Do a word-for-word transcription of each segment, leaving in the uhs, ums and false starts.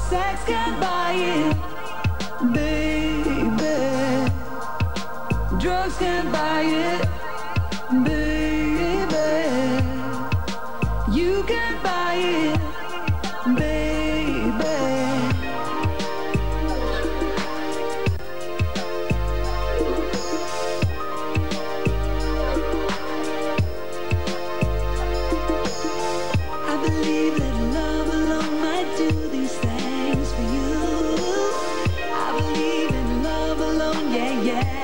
Sex can't buy it, baby. Drugs can't buy it, baby. You can't buy it, baby. I believe that love alone might do these things for you. I believe in love alone, yeah, yeah.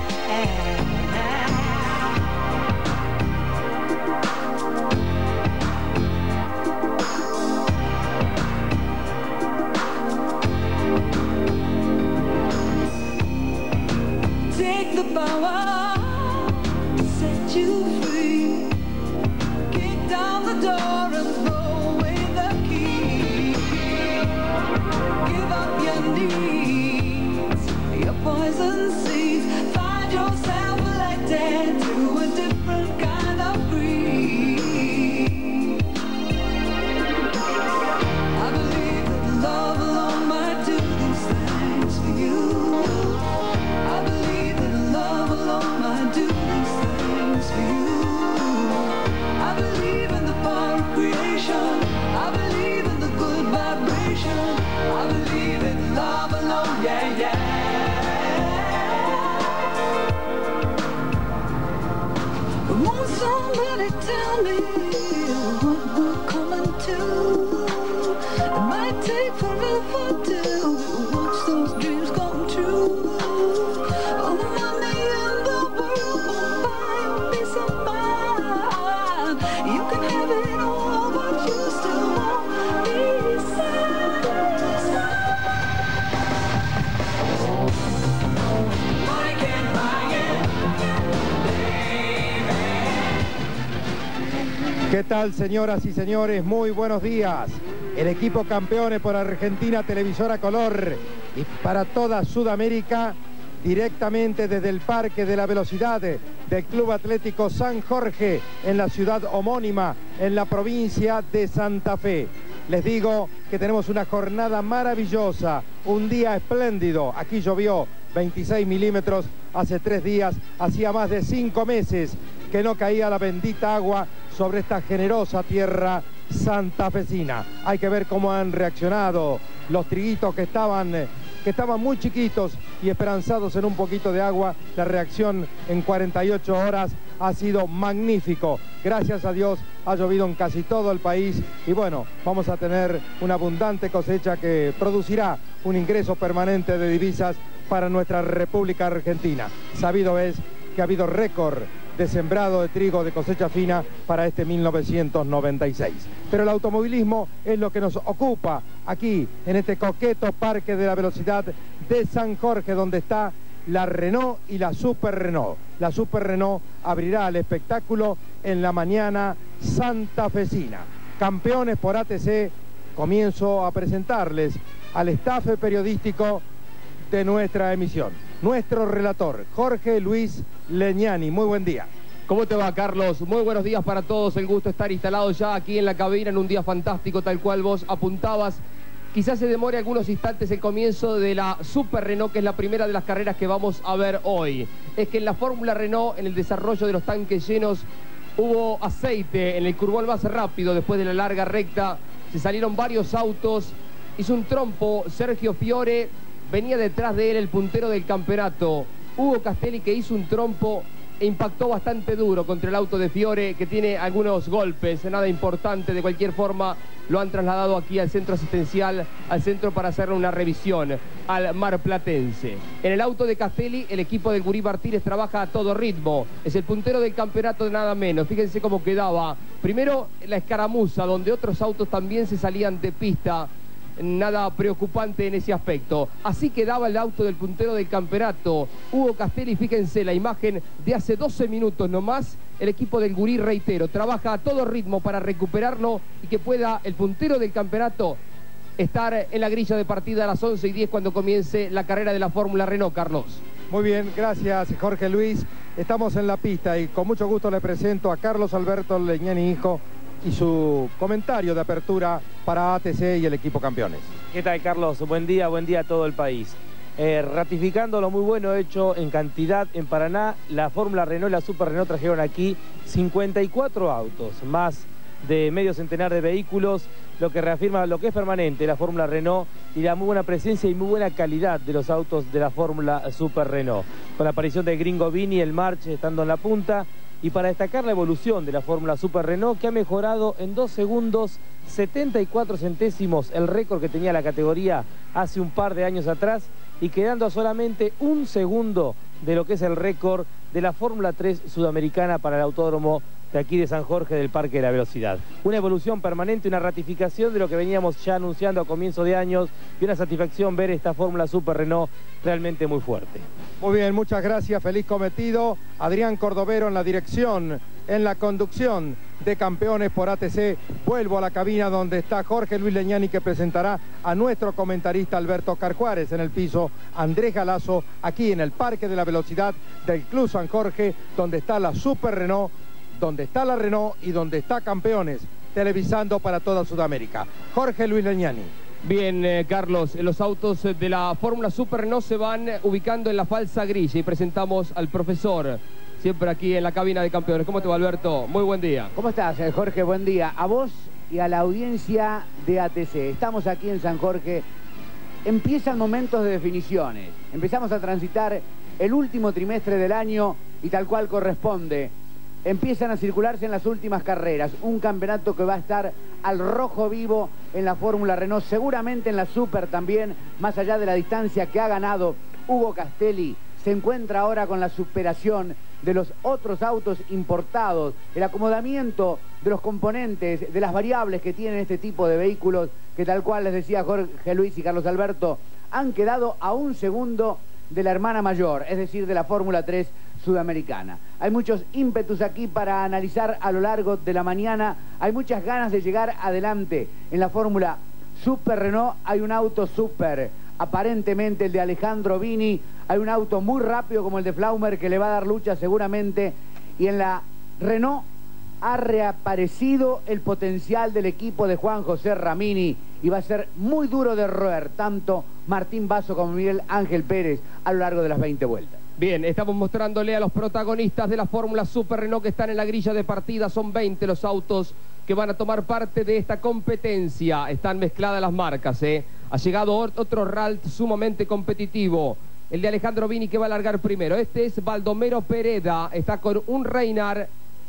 Take the power, set you free. Kick down the door and throw away the key. Give up your needs, your poison seeds. Find yourself elected to a different kind of greed. I believe that love alone might do these things for you. I believe that love alone might do these things for you. I believe in the power of creation. I believe in the good vibration. I believe in love alone, yeah, yeah. Won't somebody tell me what we're coming to? It might take forever to watch those dreams come true. All the money in the world won't buy a peace of mind. You can have it all, but you still won't be satisfied. Money can't buy it, baby. ¿Qué tal, señoras y señores? Muy buenos días. El equipo campeones por Argentina Televisora Color y para toda Sudamérica, directamente desde el Parque de la Velocidad del Club Atlético San Jorge en la ciudad homónima, en la provincia de Santa Fe. Les digo que tenemos una jornada maravillosa, un día espléndido. Aquí llovió veintiséis milímetros hace tres días, hacía más de cinco meses que no caía la bendita agua sobre esta generosa tierra santafesina. Hay que ver cómo han reaccionado los triguitos que estaban, que estaban muy chiquitos y esperanzados en un poquito de agua. La reacción en cuarenta y ocho horas ha sido magnífico. Gracias a Dios ha llovido en casi todo el país y bueno, vamos a tener una abundante cosecha que producirá un ingreso permanente de divisas para nuestra República Argentina. Sabido es que ha habido récord de sembrado de trigo de cosecha fina para este mil novecientos noventa y seis. Pero el automovilismo es lo que nos ocupa aquí, en este coqueto Parque de la Velocidad de San Jorge, donde está la Renault y la Super Renault. La Super Renault abrirá el espectáculo en la mañana santafesina. Campeones por A T C, comienzo a presentarles al staff periodístico de nuestra emisión. Nuestro relator, Jorge Luis Leñani. Muy buen día. ¿Cómo te va, Carlos? Muy buenos días para todos. El gusto de estar instalado ya aquí en la cabina en un día fantástico, tal cual vos apuntabas. Quizás se demore algunos instantes el comienzo de la Super Renault, que es la primera de las carreras que vamos a ver hoy. Es que en la Fórmula Renault, en el desarrollo de los tanques llenos, hubo aceite en el curvón más rápido después de la larga recta. Se salieron varios autos. Hizo un trompo Sergio Fiore. Venía detrás de él el puntero del campeonato, Hugo Castelli, que hizo un trompo e impactó bastante duro contra el auto de Fiore, que tiene algunos golpes, nada importante. De cualquier forma, lo han trasladado aquí al centro asistencial, al centro para hacerle una revisión al marplatense. En el auto de Castelli, el equipo del Gurí Martínez trabaja a todo ritmo. Es el puntero del campeonato de nada menos. Fíjense cómo quedaba. Primero, la escaramuza, donde otros autos también se salían de pista. Nada preocupante en ese aspecto. Así quedaba el auto del puntero del campeonato, Hugo Castelli. Fíjense la imagen de hace doce minutos nomás. El equipo del Gurí, reitero, trabaja a todo ritmo para recuperarlo y que pueda el puntero del campeonato estar en la grilla de partida a las once y diez cuando comience la carrera de la Fórmula Renault, Carlos. Muy bien, gracias Jorge Luis. Estamos en la pista y con mucho gusto le presento a Carlos Alberto Leñani, hijo, y su comentario de apertura para A T C y el equipo campeones. ¿Qué tal, Carlos? Buen día, buen día a todo el país. Eh, ratificando lo muy bueno hecho en cantidad en Paraná, la Fórmula Renault y la Super Renault trajeron aquí cincuenta y cuatro autos, más de medio centenar de vehículos, lo que reafirma lo que es permanente la Fórmula Renault y la muy buena presencia y muy buena calidad de los autos de la Fórmula Super Renault. Con la aparición de Gringo Vini, el March estando en la punta, y para destacar la evolución de la Fórmula Super Renault, que ha mejorado en dos segundos setenta y cuatro centésimos el récord que tenía la categoría hace un par de años atrás, y quedando a solamente un segundo de lo que es el récord de la Fórmula tres sudamericana para el autódromo de aquí de San Jorge del Parque de la Velocidad. Una evolución permanente, una ratificación de lo que veníamos ya anunciando a comienzo de años, y una satisfacción ver esta Fórmula Super Renault realmente muy fuerte. Muy bien, muchas gracias, feliz cometido. Adrián Cordovero en la dirección, en la conducción de Campeones por A T C. Vuelvo a la cabina donde está Jorge Luis Leñani, que presentará a nuestro comentarista Alberto Carjuárez. En el piso, Andrés Galazo, aquí en el Parque de la Velocidad del Club San Jorge, donde está la Super Renault, donde está la Renault y donde está Campeones, televisando para toda Sudamérica. Jorge Luis Leñani. Bien, eh, Carlos, los autos de la Fórmula Super Renault se van ubicando en la falsa grilla y presentamos al profesor, siempre aquí en la cabina de Campeones. ¿Cómo te va, Alberto? Muy buen día. ¿Cómo estás, Jorge? Buen día. A vos y a la audiencia de A T C. Estamos aquí en San Jorge. Empiezan momentos de definiciones. Empezamos a transitar el último trimestre del año y tal cual corresponde. Empiezan a circularse en las últimas carreras. Un campeonato que va a estar al rojo vivo en la Fórmula Renault, seguramente en la Super también, más allá de la distancia que ha ganado Hugo Castelli. Se encuentra ahora con la superación de los otros autos importados, el acomodamiento de los componentes, de las variables que tienen este tipo de vehículos, que tal cual les decía Jorge Luis y Carlos Alberto, han quedado a un segundo de la hermana mayor, es decir, de la Fórmula tres sudamericana. Hay muchos ímpetus aquí para analizar a lo largo de la mañana, hay muchas ganas de llegar adelante. En la Fórmula Super Renault hay un auto super, aparentemente el de Alejandro Vini, hay un auto muy rápido como el de Flaumer que le va a dar lucha seguramente, y en la Renault ha reaparecido el potencial del equipo de Juan José Ramini y va a ser muy duro de roer tanto Martín Basso como Miguel Ángel Pérez a lo largo de las veinte vueltas. Bien, estamos mostrándole a los protagonistas de la Fórmula Super Renault que están en la grilla de partida. Son veinte los autos que van a tomar parte de esta competencia. Están mezcladas las marcas, ¿eh? Ha llegado otro Ralt sumamente competitivo, el de Alejandro Vini, que va a largar primero. Este es Baldomero Pereda, está con un Reinar,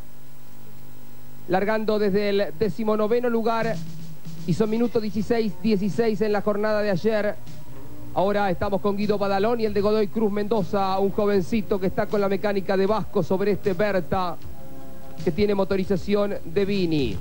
largando desde el decimonoveno lugar. Hizo minuto dieciséis dieciséis en la jornada de ayer. Ahora estamos con Guido Badalón y el de Godoy Cruz Mendoza, un jovencito que está con la mecánica de Vasco sobre este Berta, que tiene motorización de Vini.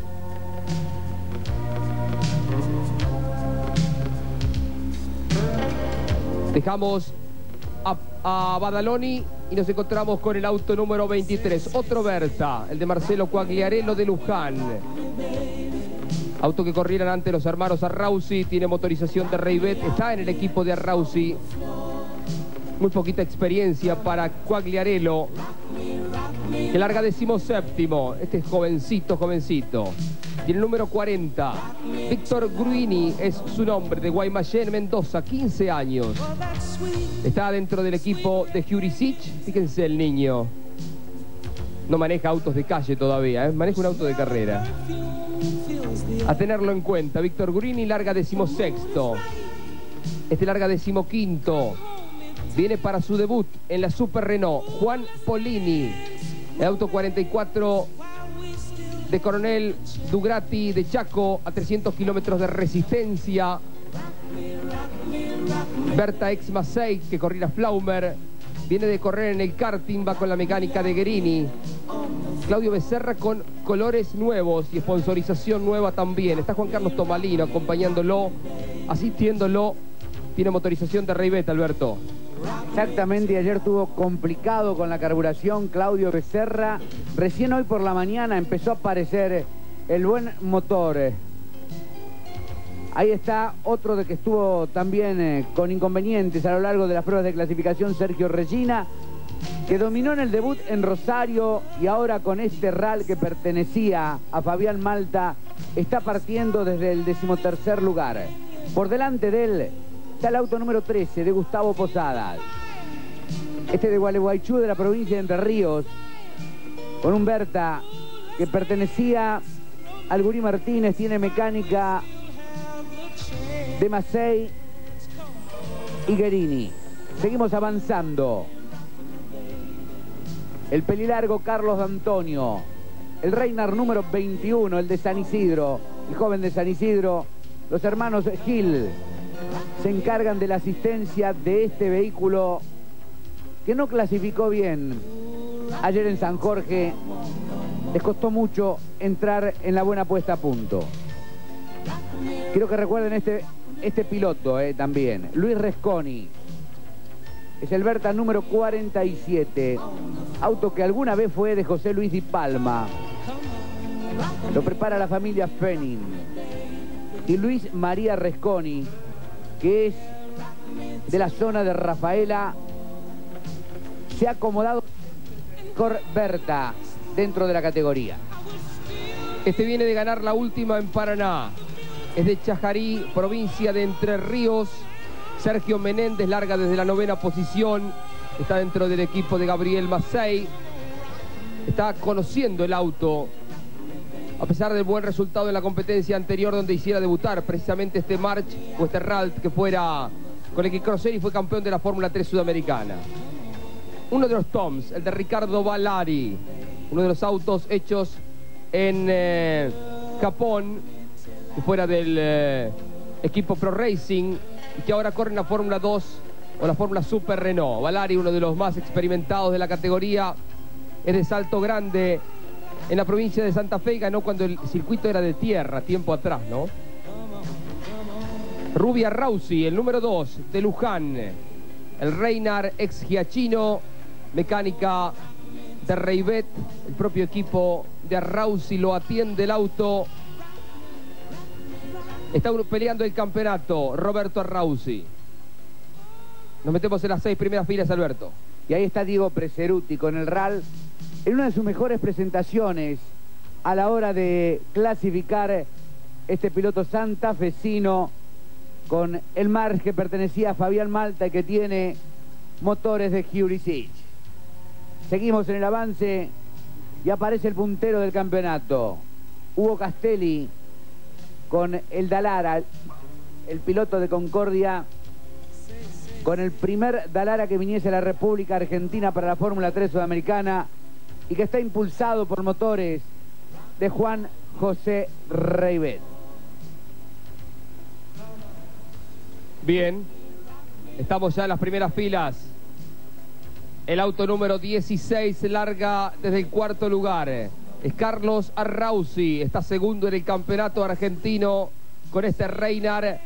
Dejamos a, a Badaloni y nos encontramos con el auto número veintitrés, otro Berta, el de Marcelo Quagliarello de Luján. Auto que corrieran ante los hermanos Arrauzi, tiene motorización de Reybet, está en el equipo de Arrauzi. Muy poquita experiencia para Quagliarello, que larga decimoséptimo. Este es jovencito, jovencito. Tiene el número cuarenta. Víctor Gruini es su nombre, de Guaymallén, Mendoza, quince años. Está dentro del equipo de Jurisic. Fíjense el niño. No maneja autos de calle todavía, ¿eh? Maneja un auto de carrera. A tenerlo en cuenta. Víctor Gruini larga decimosexto. Este larga decimoquinto. Viene para su debut en la Super Renault Juan Polini. El auto cuarenta y cuatro de Coronel Dugrati de Chaco, a trescientos kilómetros de resistencia. Berta Ex Masei, que corría Flaumer, viene de correr en el karting, va con la mecánica de Guerini. Claudio Becerra con colores nuevos y sponsorización nueva también. Está Juan Carlos Tomalino acompañándolo, asistiéndolo. Tiene motorización de Reybet, Alberto. Exactamente, y ayer estuvo complicado con la carburación Claudio Becerra. Recién hoy por la mañana empezó a aparecer el buen motor. Ahí está otro de que estuvo también eh, con inconvenientes a lo largo de las pruebas de clasificación, Sergio Regina. que dominó en el debut en Rosario y ahora con este rally que pertenecía a Fabián Malta, está partiendo desde el decimotercer lugar. Por delante de él está el auto número trece de Gustavo Posadas. Este de Gualeguaychú, de la provincia de Entre Ríos, con un Berta que pertenecía al Gurí Martínez, tiene mecánica de Macei y Guerini. Seguimos avanzando. El pelilargo Carlos D'Antonio, el Reynard número veintiuno, el de San Isidro, el joven de San Isidro. Los hermanos Gil se encargan de la asistencia de este vehículo que no clasificó bien ayer en San Jorge. Les costó mucho entrar en la buena puesta a punto. Quiero que recuerden este, este piloto eh, también, Luis Resconi. Es el Berta número cuarenta y siete, auto que alguna vez fue de José Luis Di Palma. Lo prepara la familia Fenin. Y Luis María Resconi, que es de la zona de Rafaela, se ha acomodado con Berta dentro de la categoría. Este viene de ganar la última en Paraná. Es de Chajarí, provincia de Entre Ríos. Sergio Menéndez larga desde la novena posición. Está dentro del equipo de Gabriel Macei. Está conociendo el auto, a pesar del buen resultado en la competencia anterior, donde hiciera debutar precisamente este March o este Ralt, que fuera con el que Crosser y fue campeón de la Fórmula tres Sudamericana. Uno de los Toms, el de Ricardo Valari, uno de los autos hechos en eh, Japón, que fuera del eh, equipo Pro Racing, y que ahora corre en la Fórmula dos o la Fórmula Super Renault. Valari, uno de los más experimentados de la categoría, es de Salto Grande, en la provincia de Santa Fe, y ganó cuando el circuito era de tierra, tiempo atrás, ¿no? Rubia Rausi, el número dos de Luján, el Reynard ex Giachino, mecánica de Reibet, el propio equipo de Rausi lo atiende el auto. Está peleando el campeonato Roberto Rausi. Nos metemos en las seis primeras filas, Alberto. Y ahí está Diego Preseruti con el R A L en una de sus mejores presentaciones a la hora de clasificar este piloto santafesino con el March que pertenecía a Fabián Malta y que tiene motores de Huricich. Seguimos en el avance y aparece el puntero del campeonato, Hugo Castelli, con el Dallara, el piloto de Concordia, con el primer Dallara que viniese a la República Argentina para la Fórmula tres Sudamericana y que está impulsado por motores de Juan José Reibet. Bien, estamos ya en las primeras filas. El auto número dieciséis larga desde el cuarto lugar. Es Carlos Arrauzi, está segundo en el campeonato argentino con este Reynard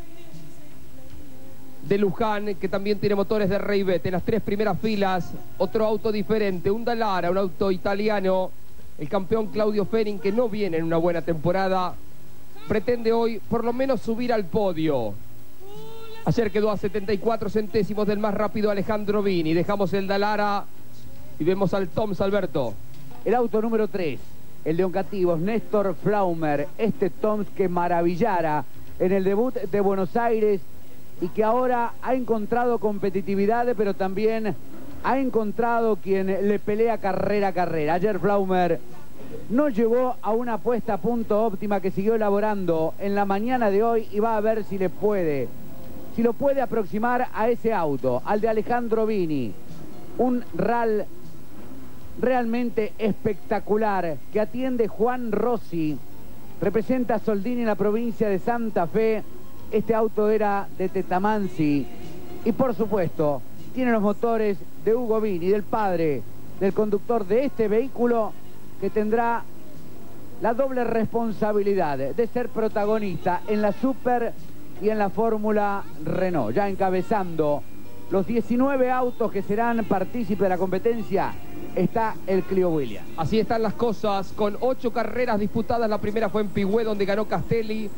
de Luján, que también tiene motores de Reibet. En las tres primeras filas, otro auto diferente, un Dallara, un auto italiano. El campeón Claudio Fenin, que no viene en una buena temporada, pretende hoy por lo menos subir al podio. Ayer quedó a setenta y cuatro centésimos del más rápido Alejandro Vini. Dejamos el Dallara y vemos al Toms, Alberto. El auto número tres, el de Oncativos, Néstor Flaumer. Este Toms que maravillara en el debut de Buenos Aires y que ahora ha encontrado competitividad, pero también ha encontrado quien le pelea carrera a carrera. Ayer Flaumer no llegó a una puesta a punto óptima que siguió elaborando en la mañana de hoy y va a ver si le puede, si lo puede aproximar a ese auto, al de Alejandro Vini. Un R A L realmente espectacular que atiende Juan Rossi, representa a Soldini en la provincia de Santa Fe. Este auto era de Tetamansi y por supuesto tiene los motores de Hugo Vini, del padre del conductor de este vehículo, que tendrá la doble responsabilidad de ser protagonista en la Super y en la Fórmula Renault. Ya encabezando los diecinueve autos que serán partícipes de la competencia está el Clio Williams. Así están las cosas, con ocho carreras disputadas. La primera fue en Pigüé, donde ganó Castelli.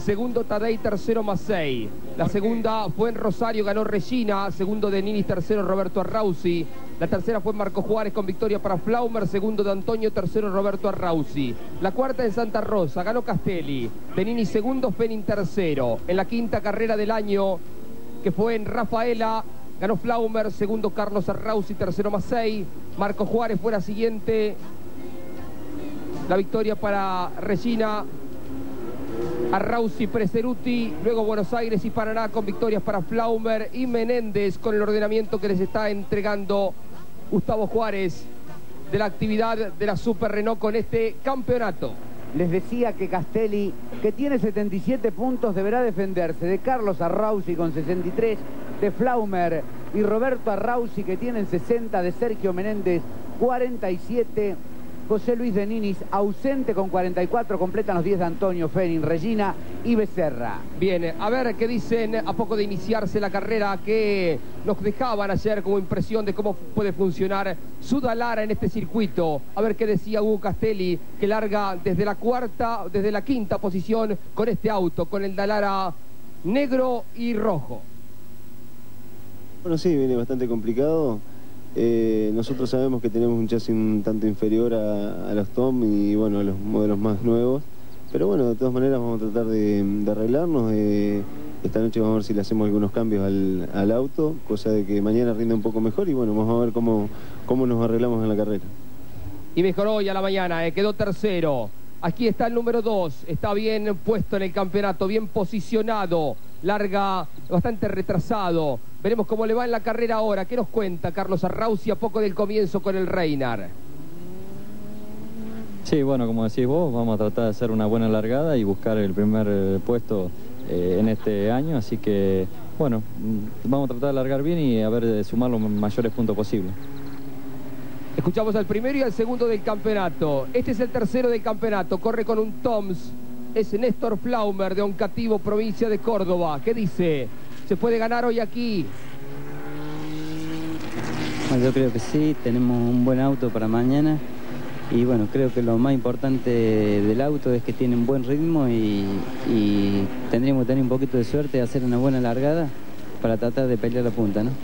segundo Tadei, tercero Massey. La segunda fue en Rosario, ganó Regina, segundo de Nini, tercero Roberto Arrauzi. La tercera fue Marco Juárez con victoria para Flaumer, segundo de Antonio, tercero Roberto Arrauzi. La cuarta en Santa Rosa, ganó Castelli, Benini segundo, Fenin tercero. En la quinta carrera del año, que fue en Rafaela, ganó Flaumer, segundo Carlos Arrauzi, tercero Massey. Marco Juárez fue la siguiente. La victoria para Regina, Arrauzi, Preseruti, luego Buenos Aires y Paraná con victorias para Flaumer y Menéndez, con el ordenamiento que les está entregando Gustavo Juárez de la actividad de la Super Renault con este campeonato. Les decía que Castelli, que tiene setenta y siete puntos, deberá defenderse de Carlos Arrauzi con sesenta y tres, de Flaumer y Roberto Arrauzi, que tienen sesenta, de Sergio Menéndez cuarenta y siete, José Luis de Ninis ausente con cuarenta y cuatro, completan los diez de Antonio, Fenin, Regina y Becerra. Bien, a ver qué dicen a poco de iniciarse la carrera, que nos dejaban ayer como impresión de cómo puede funcionar su Dallara en este circuito. A ver qué decía Hugo Castelli, que larga desde la cuarta, desde la quinta posición con este auto, con el Dallara negro y rojo. Bueno, sí, viene bastante complicado. Eh, nosotros sabemos que tenemos un chasis un tanto inferior a, a los Tom y bueno, a los modelos más nuevos, pero bueno, de todas maneras vamos a tratar de, de arreglarnos. Eh, esta noche vamos a ver si le hacemos algunos cambios al, al auto, cosa de que mañana rinda un poco mejor y bueno, vamos a ver cómo, cómo nos arreglamos en la carrera. Y mejoró hoy a la mañana, eh, quedó tercero. Aquí está el número dos, está bien puesto en el campeonato, bien posicionado, larga bastante retrasado. Veremos cómo le va en la carrera ahora. ¿Qué nos cuenta Carlos Arrauzi a poco del comienzo con el Reinar? Sí, bueno, como decís vos, vamos a tratar de hacer una buena largada y buscar el primer eh, puesto eh, en este año. Así que, bueno, vamos a tratar de largar bien y a ver de sumar los mayores puntos posibles. Escuchamos al primero y al segundo del campeonato. Este es el tercero del campeonato. Corre con un Toms. Es Néstor Flaumer de Oncativo, provincia de Córdoba. ¿Qué dice? ¿Se puede ganar hoy aquí? Bueno, yo creo que sí. Tenemos un buen auto para mañana. Y bueno, creo que lo más importante del auto es que tiene un buen ritmo y, y tendríamos que tener un poquito de suerte de hacer una buena largada para tratar de pelear la punta, ¿no?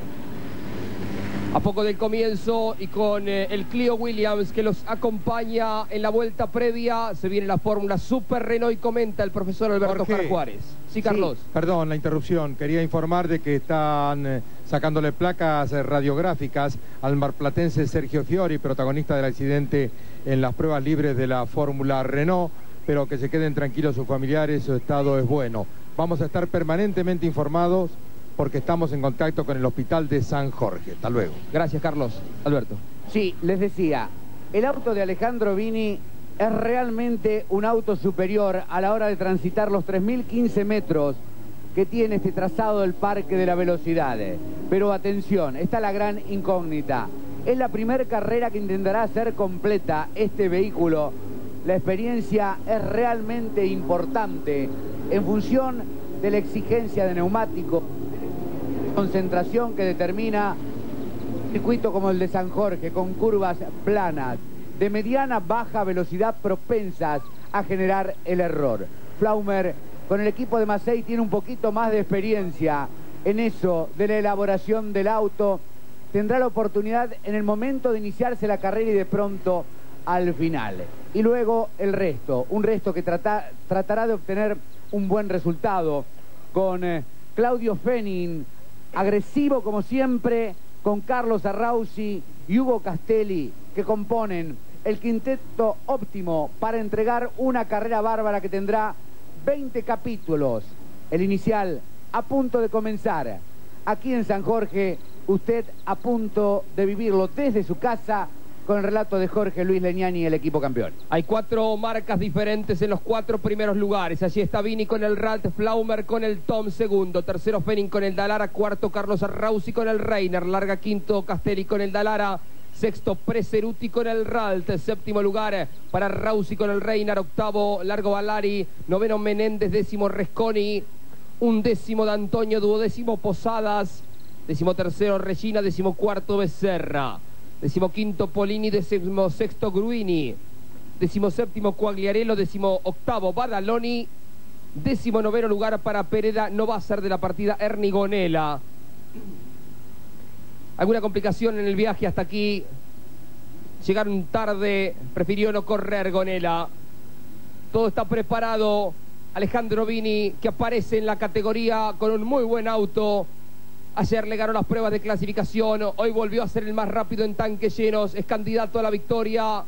A poco del comienzo y con eh, el Clio Williams que los acompaña en la vuelta previa, se viene la fórmula Super Renault y comenta el profesor Alberto Jar Juárez. Sí, Carlos. Sí, perdón la interrupción. Quería informar de que están eh, sacándole placas eh, radiográficas al marplatense Sergio Fiori, protagonista del accidente en las pruebas libres de la fórmula Renault, pero que se queden tranquilos sus familiares, su estado es bueno. Vamos a estar permanentemente informados porque estamos en contacto con el hospital de San Jorge. Hasta luego. Gracias, Carlos. Alberto. Sí, les decía, el auto de Alejandro Vini es realmente un auto superior a la hora de transitar los tres mil quince metros que tiene este trazado del Parque de la Velocidad. Pero atención, está la gran incógnita. Es la primera carrera que intentará hacer completa este vehículo. La experiencia es realmente importante en función de la exigencia de neumático, concentración que determina un circuito como el de San Jorge, con curvas planas, de mediana baja velocidad propensas a generar el error. Flaumer, con el equipo de Massey, tiene un poquito más de experiencia en eso de la elaboración del auto. Tendrá la oportunidad en el momento de iniciarse la carrera y de pronto al final. Y luego el resto, un resto que trata, tratará de obtener un buen resultado con eh, Claudio Fenin, agresivo como siempre, con Carlos Arrauzi y Hugo Castelli, que componen el quinteto óptimo para entregar una carrera bárbara que tendrá veinte capítulos. El inicial a punto de comenzar. Aquí en San Jorge, usted a punto de vivirlo desde su casa, con el relato de Jorge Luis Leñani y el equipo campeón. Hay cuatro marcas diferentes en los cuatro primeros lugares. Allí está Vini con el Ralt, Flaumer con el Tom segundo, tercero Fenin con el Dallara, cuarto Carlos Arrauzi con el Reiner, larga quinto Castelli con el Dallara, sexto Preseruti con el Ralt, séptimo lugar para Arrauzi con el Reiner, octavo Largo Valari, noveno Menéndez, décimo Resconi, un décimo de Antonio, duodécimo Posadas, décimo tercero Regina, décimo cuarto Becerra, decimoquinto Polini, decimosexto Gruini, decimoséptimo Quagliarello, decimoctavo Badaloni, Décimo noveno lugar para Pereda, no va a ser de la partida Ernie Gonella. ¿Alguna complicación en el viaje hasta aquí? Llegaron tarde, prefirió no correr Gonella. Todo está preparado. Alejandro Vini, que aparece en la categoría con un muy buen auto. Ayer le ganó las pruebas de clasificación, hoy volvió a ser el más rápido en tanques llenos, es candidato a la victoria.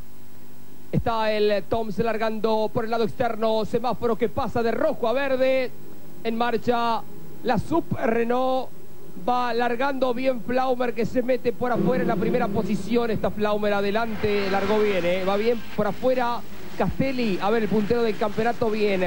Está el Toms largando por el lado externo, semáforo que pasa de rojo a verde. En marcha la Super Renault, va largando bien Pflaumer, que se mete por afuera en la primera posición. Está Pflaumer adelante, largó bien, ¿eh? Va bien por afuera Castelli, a ver el puntero del campeonato, bien.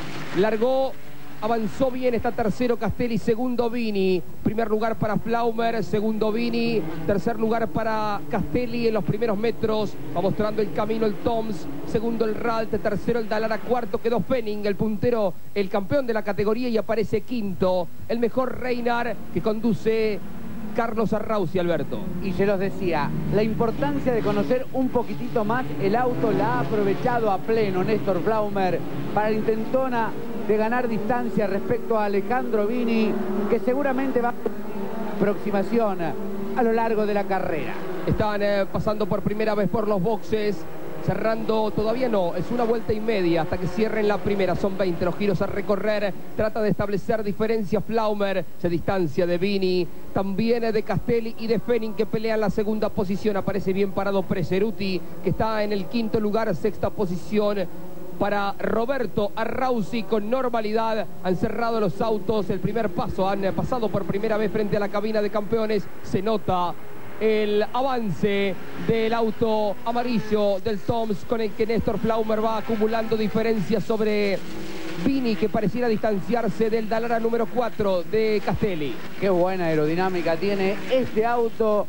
Largó, avanzó bien, está tercero Castelli, segundo Vini. Primer lugar para Pflaumer, segundo Vini, tercer lugar para Castelli en los primeros metros. Va mostrando el camino el Toms, segundo el Ralt, tercero el Dallara, cuarto quedó Fenning, el puntero, el campeón de la categoría, y aparece quinto el mejor Reinar, que conduce Carlos Arrauzi, Alberto. Y se los decía, la importancia de conocer un poquitito más el auto la ha aprovechado a pleno Néstor Pflaumer para la intentona de ganar distancia respecto a Alejandro Vini, que seguramente va a aproximación a lo largo de la carrera. Están eh, pasando por primera vez por los boxes, cerrando, todavía no, es una vuelta y media hasta que cierren la primera, son veinte los giros a recorrer. Trata de establecer diferencia Pflaumer, se distancia de Vini, también de Castelli y de Fenning, que pelean la segunda posición. Aparece bien parado Preseruti, que está en el quinto lugar, sexta posición para Roberto Arrauzi con normalidad. Han cerrado los autos, el primer paso, han pasado por primera vez frente a la cabina de campeones. Se nota el avance del auto amarillo del Toms, con el que Néstor Pflaumer va acumulando diferencias sobre Vini, que pareciera distanciarse del Dallara número cuatro de Castelli. Qué buena aerodinámica tiene este auto,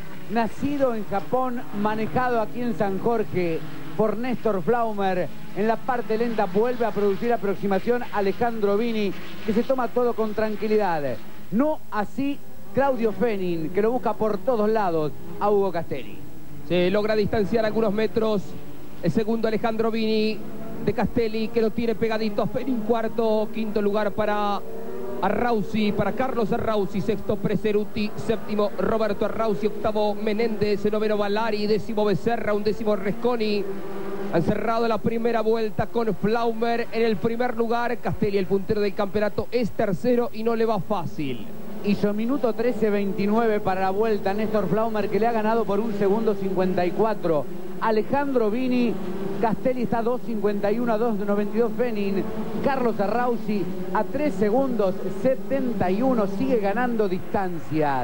nacido en Japón, manejado aquí en San Jorge por Néstor Pflaumer. En la parte lenta vuelve a producir aproximación Alejandro Vini, que se toma todo con tranquilidad. No así Claudio Fenning, que lo busca por todos lados a Hugo Castelli. Se logra distanciar algunos metros el segundo Alejandro Vini de Castelli, que lo tiene pegadito a Fenning. Cuarto, quinto lugar para Arrauzi, para Carlos Arrauzi. Sexto Preseruti, séptimo Roberto Arrauzi, octavo Menéndez, noveno Valari, décimo Becerra, undécimo Resconi. Han cerrado la primera vuelta con Pflaumer en el primer lugar. Castelli, el puntero del campeonato, es tercero y no le va fácil. Hizo minuto trece veintinueve para la vuelta Néstor Pflaumer, que le ha ganado por un segundo cincuenta y cuatro Alejandro Vini. Castelli está a dos cincuenta y uno, a dos noventa y dos Fenning. Carlos Arrauzi a tres segundos setenta y uno, sigue ganando distancias.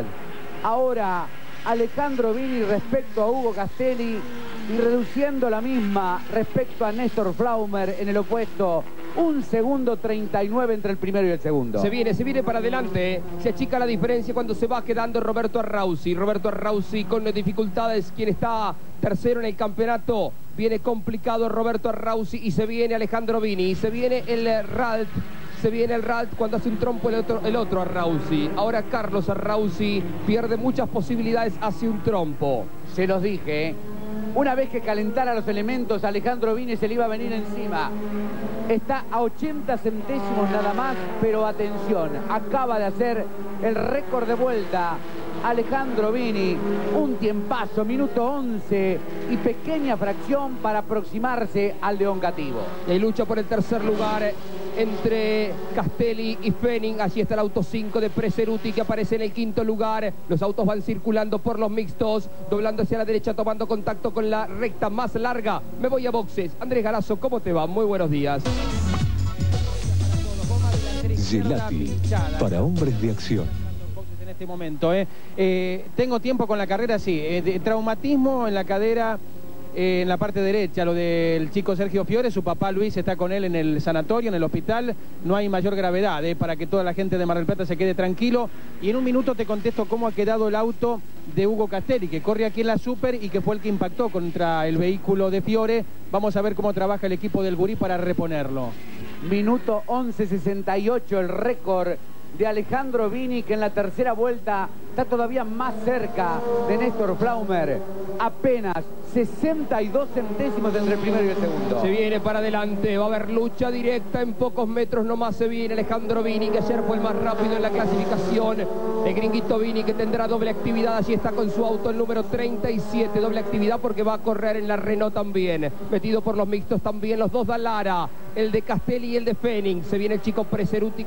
Ahora Alejandro Vini respecto a Hugo Castelli, y reduciendo la misma respecto a Néstor Pflaumer en el opuesto. Un segundo treinta y nueve entre el primero y el segundo. Se viene, se viene para adelante. Se achica la diferencia cuando se va quedando Roberto Arrauzi. Roberto Arrauzi con dificultades, quien está tercero en el campeonato. Viene complicado Roberto Arrauzi, y se viene Alejandro Vini. Y se viene el Ralt. Se viene el Ralt cuando hace un trompo el otro, el otro Arrauzi. Ahora Carlos Arrauzi pierde muchas posibilidades, hace un trompo. Se los dije, ¿eh? Una vez que calentara los elementos, Alejandro Vini se le iba a venir encima. Está a ochenta centésimos nada más, pero atención, acaba de hacer el récord de vuelta Alejandro Vini. Un tiempazo, minuto once y pequeña fracción para aproximarse al León Cativo. Y lucha por el tercer lugar entre Castelli y Fenning. Allí está el auto cinco de Preseruti, que aparece en el quinto lugar. Los autos van circulando por los mixtos, doblando hacia la derecha, tomando contacto con la recta más larga. Me voy a boxes. Andrés Garazo, ¿cómo te va? Muy buenos días. Gelati, para hombres de acción. En este momento, ¿eh? Eh, tengo tiempo con la carrera, sí. Eh, de, traumatismo en la cadera, eh, en la parte derecha, lo del chico Sergio Fiore. Su papá Luis está con él en el sanatorio, en el hospital. No hay mayor gravedad, ¿eh? Para que toda la gente de Mar del Plata se quede tranquilo. Y en un minuto te contesto cómo ha quedado el auto de Hugo Castelli, que corre aquí en la Super y que fue el que impactó contra el vehículo de Fiore. Vamos a ver cómo trabaja el equipo del Gurí para reponerlo. Minuto once sesenta y ocho, el récord de Alejandro Vini, que en la tercera vuelta está todavía más cerca de Néstor Pflaumer, apenas sesenta y dos centésimos entre el primero y el segundo. Se viene para adelante, va a haber lucha directa en pocos metros nomás. Se viene Alejandro Vini, que ayer fue el más rápido en la clasificación. El gringuito Vini, que tendrá doble actividad, allí está con su auto el número treinta y siete, doble actividad porque va a correr en la Renault también. Metido por los mixtos también los dos Dallara, el de Castelli y el de Fenix. Se viene el chico Preseruti.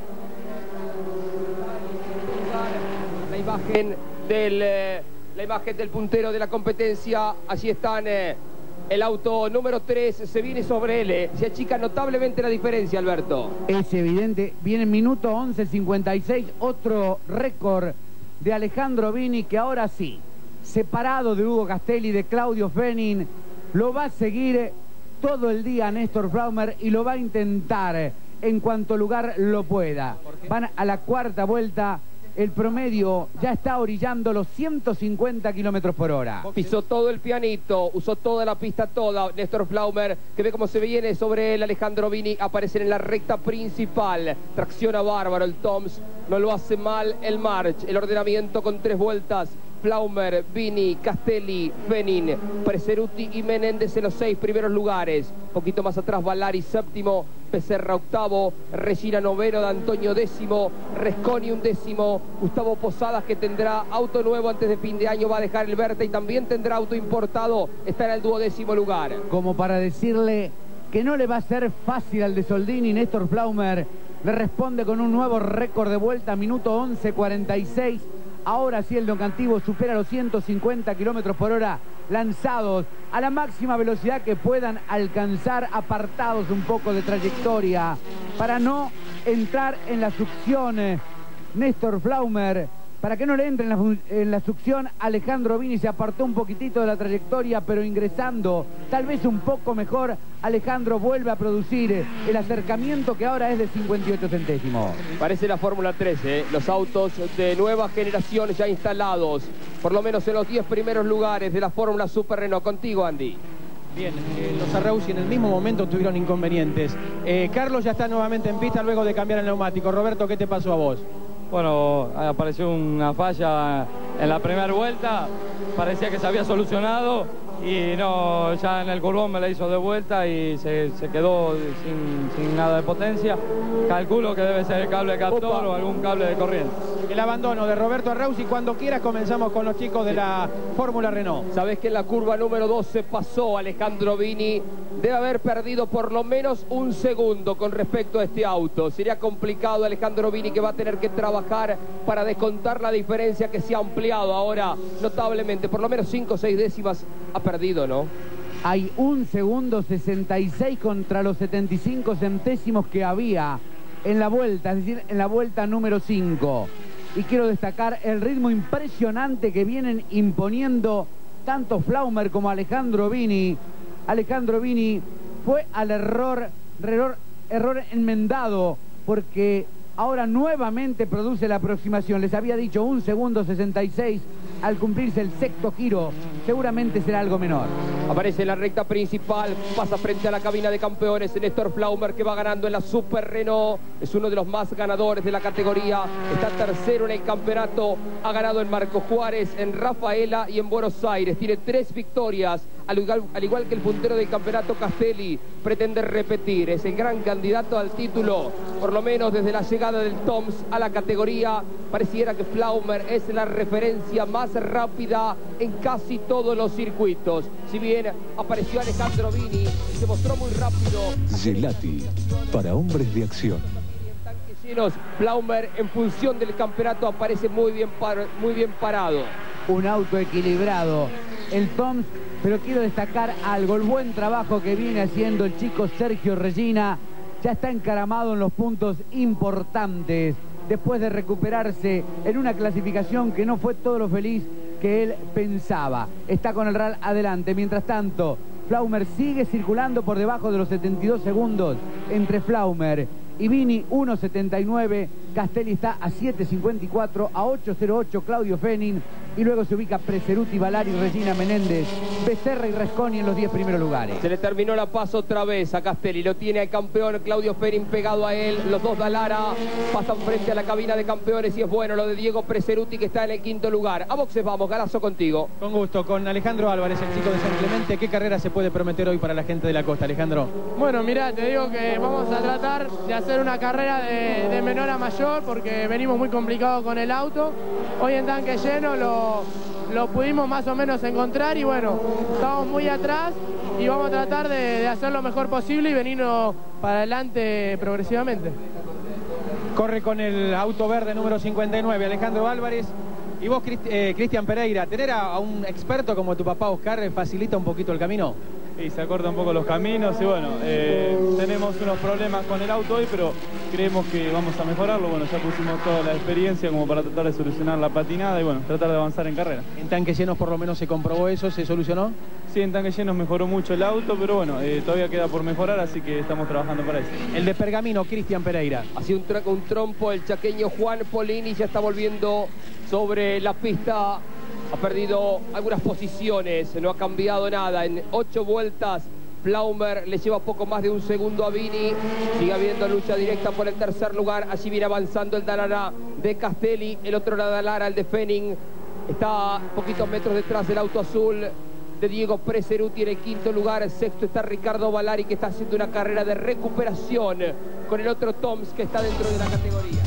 La imagen del... Eh, La imagen del puntero de la competencia, allí están, eh, el auto número tres, se viene sobre él, eh. se achica notablemente la diferencia, Alberto. Es evidente, viene en minuto once cincuenta y seis, otro récord de Alejandro Vini, que ahora sí, separado de Hugo Castelli, de Claudio Fenning, lo va a seguir todo el día Néstor Pflaumer y lo va a intentar en cuanto lugar lo pueda. Van a la cuarta vuelta. El promedio ya está orillando los ciento cincuenta kilómetros por hora. Pisó todo el pianito, usó toda la pista, toda. Néstor Pflaumer, que ve cómo se viene sobre él. Alejandro Vini aparece en la recta principal. Tracciona bárbaro el Toms, no lo hace mal el March. El ordenamiento con tres vueltas. Pflaumer, Vini, Castelli, Fenning, Preseruti y Menéndez en los seis primeros lugares. Poquito más atrás, Valari séptimo, Becerra octavo, Regina noveno, D'Antonio décimo, Resconi un décimo, Gustavo Posadas, que tendrá auto nuevo antes de fin de año, va a dejar el Berta y también tendrá auto importado, está en el duodécimo lugar. Como para decirle que no le va a ser fácil al de Soldini, Néstor Pflaumer le responde con un nuevo récord de vuelta, minuto once cuarenta y seis. Ahora sí el Docativo supera los ciento cincuenta kilómetros por hora lanzados a la máxima velocidad que puedan alcanzar, apartados un poco de trayectoria para no entrar en la succión. Néstor Pflaumer, para que no le entre en la, en la succión, Alejandro Vini se apartó un poquitito de la trayectoria, pero ingresando tal vez un poco mejor, Alejandro vuelve a producir el acercamiento que ahora es de cincuenta y ocho centésimos. Parece la Fórmula trece, ¿eh? Los autos de nueva generación ya instalados, por lo menos en los diez primeros lugares de la Fórmula Super Renault. Contigo, Andy. Bien, eh, los Arrausi en el mismo momento tuvieron inconvenientes. Eh, Carlos ya está nuevamente en pista luego de cambiar el neumático. Roberto, ¿qué te pasó a vos? Bueno, apareció una falla en la primera vuelta, parecía que se había solucionado y no, ya en el curvón me la hizo de vuelta y se, se quedó sin, sin nada de potencia. Calculo que debe ser el cable captor Opa. o algún cable de corriente. El abandono de Roberto Arrausi. Cuando quieras comenzamos con los chicos de la Fórmula Renault. Sabés que en la curva número doce pasó Alejandro Vini. Debe haber perdido por lo menos un segundo con respecto a este auto. Sería complicado Alejandro Vini, que va a tener que trabajar para descontar la diferencia que se ha ampliado ahora notablemente. Por lo menos cinco o seis décimas ha perdido, ¿no? Hay un segundo sesenta y seis contra los setenta y cinco centésimos que había en la vuelta, es decir, en la vuelta número cinco. Y quiero destacar el ritmo impresionante que vienen imponiendo tanto Pflaumer como Alejandro Vini. Alejandro Vini fue al error, error, error enmendado, porque ahora nuevamente produce la aproximación. Les había dicho un segundo sesenta y seis, al cumplirse el sexto giro, seguramente será algo menor. Aparece en la recta principal, pasa frente a la cabina de campeones Néstor Pflaumer, que va ganando en la Super Renault. Es uno de los más ganadores de la categoría, está tercero en el campeonato, ha ganado en Marco Juárez, en Rafaela y en Buenos Aires. Tiene tres victorias, al igual, al igual que el puntero del campeonato Castelli. Pretende repetir, es el gran candidato al título, por lo menos desde la llegada del Toms a la categoría. Pareciera que Pflaumer es la referencia más rápida en casi todos los circuitos. Si bien apareció Alejandro Vini y se mostró muy rápido. Gelati, para hombres de acción. En tanques llenos, Pflaumer en función del campeonato aparece muy bien, par, muy bien parado. Un auto equilibrado, el Toms, pero quiero destacar algo, el buen trabajo que viene haciendo el chico Sergio Regina. Ya está encaramado en los puntos importantes, después de recuperarse en una clasificación que no fue todo lo feliz que él pensaba. Está con el R A L adelante. Mientras tanto, Pflaumer sigue circulando por debajo de los setenta y dos segundos entre Pflaumer y Vini, uno setenta y nueve. Castelli está a siete cincuenta y cuatro, a ocho cero ocho Claudio Fenning, y luego se ubica Preseruti, Valari, Regina Menéndez, Becerra y Resconi en los diez primeros lugares. Se le terminó la paso otra vez a Castelli, lo tiene el campeón Claudio Fenin pegado a él, los dos Dallara pasan frente a la cabina de campeones y es bueno lo de Diego Preseruti que está en el quinto lugar. A boxes vamos, Galazo contigo. Con gusto, con Alejandro Álvarez, el chico de San Clemente. ¿Qué carrera se puede prometer hoy para la gente de la costa, Alejandro? Bueno, mirá, te digo que vamos a tratar de hacer una carrera de, de menor a mayor porque venimos muy complicados con el auto. Hoy en tanque lleno lo, lo pudimos más o menos encontrar y bueno, estamos muy atrás y vamos a tratar de, de hacer lo mejor posible y venirnos para adelante progresivamente. Corre con el auto verde número cincuenta y nueve, Alejandro Álvarez. Y vos, eh, Cristian Pereira, tener a, a un experto como tu papá Oscar facilita un poquito el camino. Y se acorta un poco los caminos y bueno, eh, tenemos unos problemas con el auto hoy, pero creemos que vamos a mejorarlo. Bueno, ya pusimos toda la experiencia como para tratar de solucionar la patinada y bueno, tratar de avanzar en carrera. ¿En tanques llenos por lo menos se comprobó eso? ¿Se solucionó? Sí, en tanques llenos mejoró mucho el auto, pero bueno, eh, todavía queda por mejorar, así que estamos trabajando para eso. El de Pergamino, Cristian Pereira. Ha sido un, tra un trompo el chaqueño Juan Polini, ya está volviendo sobre la pista. Ha perdido algunas posiciones, no ha cambiado nada. En ocho vueltas, Flaumer le lleva poco más de un segundo a Vini. Sigue habiendo lucha directa por el tercer lugar. Allí viene avanzando el Dallara de Castelli. El otro Dallara, el de Fenin, está poquitos metros detrás del auto azul de Diego Preseruti en el quinto lugar. El sexto está Ricardo Valari, que está haciendo una carrera de recuperación con el otro Toms, que está dentro de la categoría.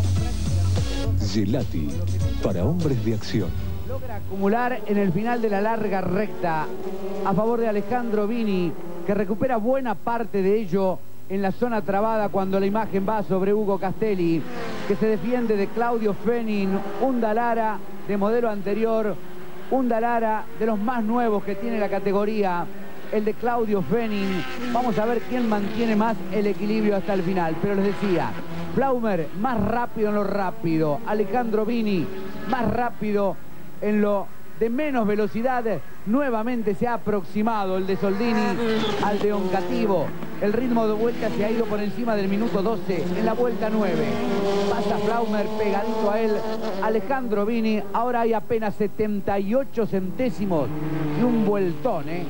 Gelati, para hombres de acción. Logra acumular en el final de la larga recta a favor de Alejandro Vini, que recupera buena parte de ello en la zona trabada cuando la imagen va sobre Hugo Castelli, que se defiende de Claudio Fenin, un Dallara de modelo anterior, un Dallara de los más nuevos que tiene la categoría, el de Claudio Fenin. Vamos a ver quién mantiene más el equilibrio hasta el final, pero les decía, Flaumer más rápido en lo rápido, Alejandro Vini más rápido en lo de menos velocidad. Nuevamente se ha aproximado el de Soldini al de Oncativo. El ritmo de vuelta se ha ido por encima del minuto doce en la vuelta nueve. Pasa Flaumer pegadito a él, Alejandro Vini. Ahora hay apenas setenta y ocho centésimos y un vueltón, ¿eh?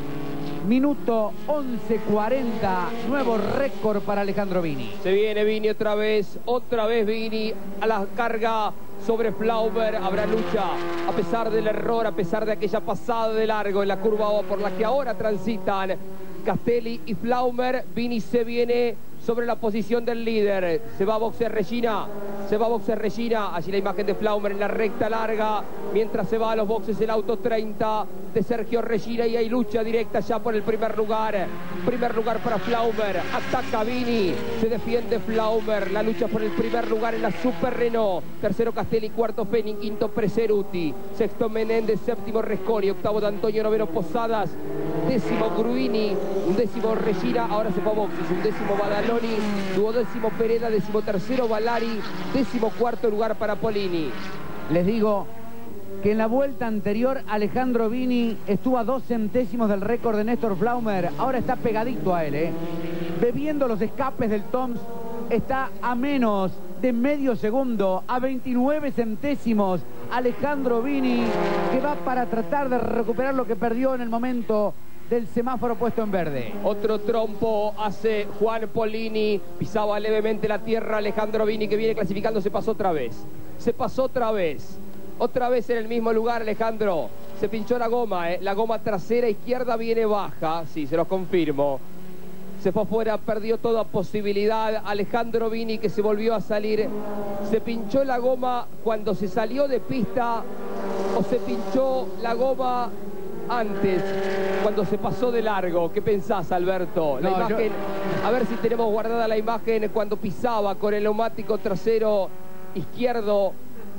Minuto once cuarenta, nuevo récord para Alejandro Vini. Se viene Vini otra vez, otra vez Vini a la carga sobre Flaumer. Habrá lucha a pesar del error, a pesar de aquella pasada de largo en la curva O por la que ahora transitan Castelli y Flaumer. Vini se viene sobre la posición del líder. Se va a boxear Regina. Se va a boxear Regina. Allí la imagen de Flaumer en la recta larga. Mientras se va a los boxes el auto treinta de Sergio Regina. Y hay lucha directa ya por el primer lugar. Primer lugar para Flaumer. Ataca Vini. Se defiende Flaumer. La lucha por el primer lugar en la Super Renault. Tercero Castelli, cuarto Fenin, quinto Preseruti. Sexto Menéndez, séptimo Resconi. Octavo de Antonio, noveno Posadas. Décimo Gruini. Un décimo Regina. Ahora se va a boxes. Un décimo Badaloni. Duodécimo Pereda. Décimo tercero Valari. Décimo cuarto lugar para Polini. Les digo que en la vuelta anterior Alejandro Vini estuvo a dos centésimos del récord de Néstor Flaumer. Ahora está pegadito a él, ¿eh? Bebiendo los escapes del Toms, está a menos de medio segundo, a veintinueve centésimos. Alejandro Vini, que va para tratar de recuperar lo que perdió en el momento del semáforo puesto en verde. Otro trompo hace Juan Polini. Pisaba levemente la tierra Alejandro Vini, que viene clasificando. Se pasó otra vez. Se pasó otra vez. Otra vez en el mismo lugar, Alejandro. Se pinchó la goma, ¿eh? La goma trasera izquierda viene baja. Sí, se lo confirmo. Se fue afuera, perdió toda posibilidad. Alejandro Vini, que se volvió a salir. Se pinchó la goma cuando se salió de pista, o se pinchó la goma antes, cuando se pasó de largo. ¿Qué pensás, Alberto? La No, imagen, yo... a ver si tenemos guardada la imagen cuando pisaba con el neumático trasero izquierdo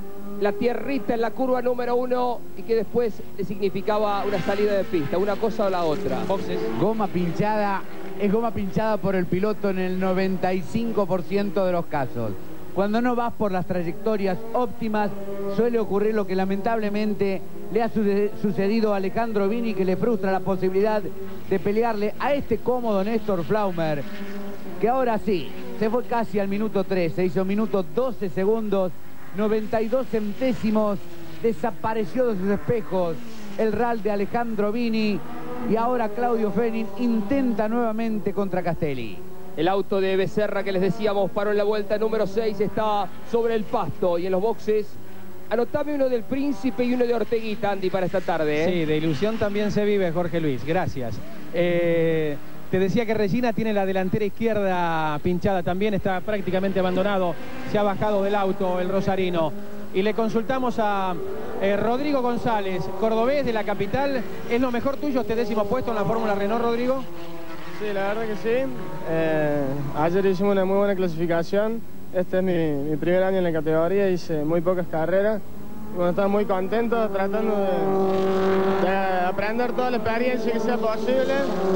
la tierrita en la curva número uno y que después le significaba una salida de pista, una cosa o la otra. Boxes. Goma pinchada, es goma pinchada por el piloto en el noventa y cinco por ciento de los casos. Cuando no vas por las trayectorias óptimas, suele ocurrir lo que lamentablemente le ha sucedido a Alejandro Vini, que le frustra la posibilidad de pelearle a este cómodo Néstor Flaumer, que ahora sí, se fue casi al minuto tres, se hizo minuto doce segundos, noventa y dos centésimos desapareció de sus espejos el R A L de Alejandro Vini y ahora Claudio Fenin intenta nuevamente contra Castelli. El auto de Becerra que les decíamos paró en la vuelta número seis, está sobre el pasto y en los boxes. Anotame uno del Príncipe y uno de Orteguita, Andy, para esta tarde. ¿eh? Sí, de ilusión también se vive, Jorge Luis. Gracias. Eh, te decía que Regina tiene la delantera izquierda pinchada también, está prácticamente abandonado. Se ha bajado del auto el rosarino. Y le consultamos a eh, Rodrigo González, cordobés de la capital. ¿Es lo mejor tuyo este décimo puesto en la Fórmula Renault, Rodrigo? Sí, la verdad que sí. Eh, ayer hicimos una muy buena clasificación. Este es mi, mi primer año en la categoría, hice muy pocas carreras. Y bueno, estaba muy contento tratando de, de aprender toda la experiencia que sea posible.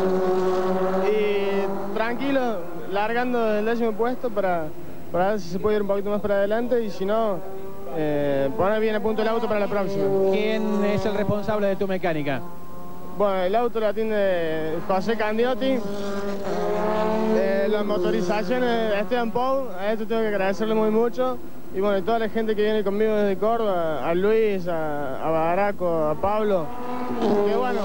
Y tranquilo, largando del décimo puesto para, para ver si se puede ir un poquito más para adelante y si no, eh, poner bien a punto el auto para la próxima. ¿Quién es el responsable de tu mecánica? Bueno, el auto lo atiende José Candiotti. Eh, las motorizaciones de Esteban Pou, a esto tengo que agradecerle muy mucho. Y bueno, toda la gente que viene conmigo desde Córdoba, a Luis, a, a Baraco, a Pablo, que bueno,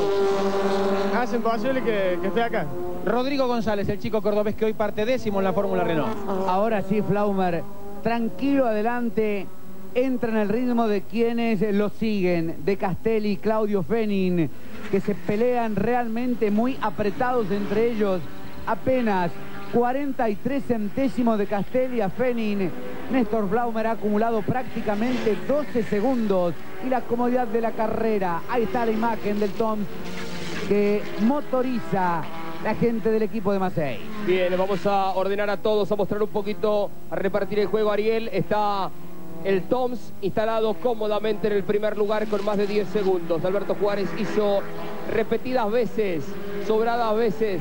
hacen posible que, que esté acá. Rodrigo González, el chico cordobés que hoy parte décimo en la Fórmula Renault. Ahora sí, Flaumer, tranquilo adelante, entra en el ritmo de quienes lo siguen, de Castelli, Claudio Fenin, que se pelean realmente muy apretados entre ellos. Apenas cuarenta y tres centésimos de Castelli a Fenin. Néstor Flaumer ha acumulado prácticamente doce segundos y la comodidad de la carrera. Ahí está la imagen del Tom que motoriza la gente del equipo de Massey. Bien, vamos a ordenar a todos, a mostrar un poquito, a repartir el juego. Ariel, está el Toms instalado cómodamente en el primer lugar con más de diez segundos. Alberto Juárez hizo repetidas veces, sobradas veces,